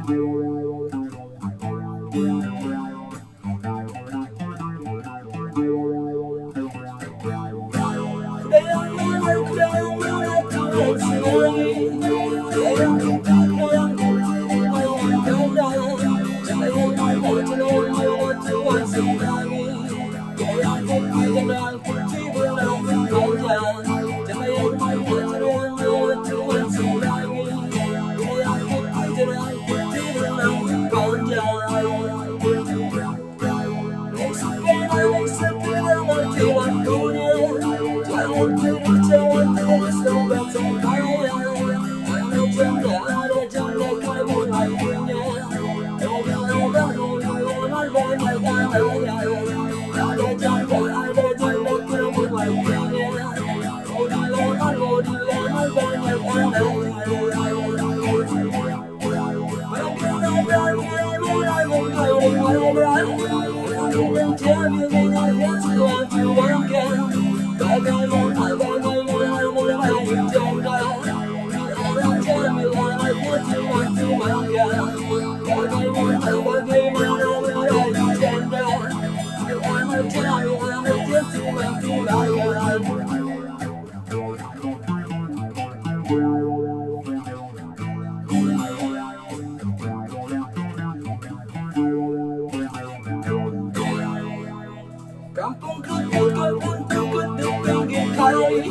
Kampung kedua untuk pinggir kali,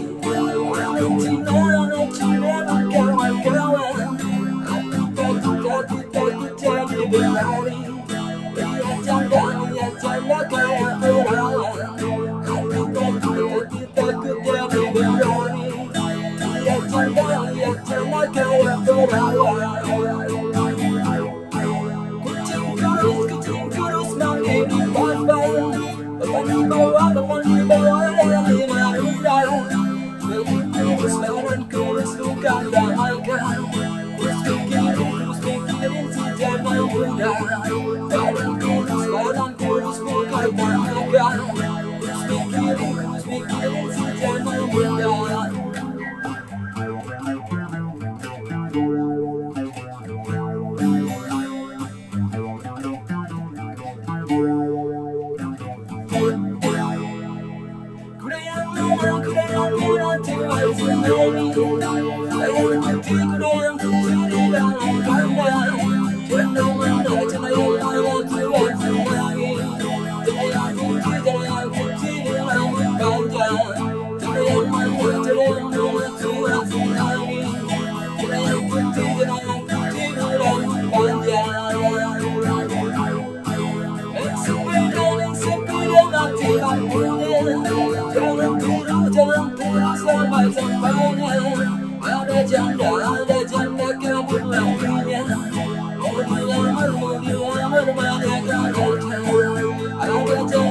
anak Cina kawan-kawan. Aku takut jadi berlari. Lihat janda kayak perawan. Aku takut jadi berlari. Lihat janda kayak perawan. Kucing kurus makin dipandang. Bapak di bawah yang lima rudal. Kurus badan kurus bukan damaikan. Kurus pikirin si zaman muda. Badan kurus bukan damaikan. Kurus pikirin si zaman muda. Jangan pulang sampai-sampainya. Ada janda kabur lakinya. Mau dilamar banyak adanya. Ada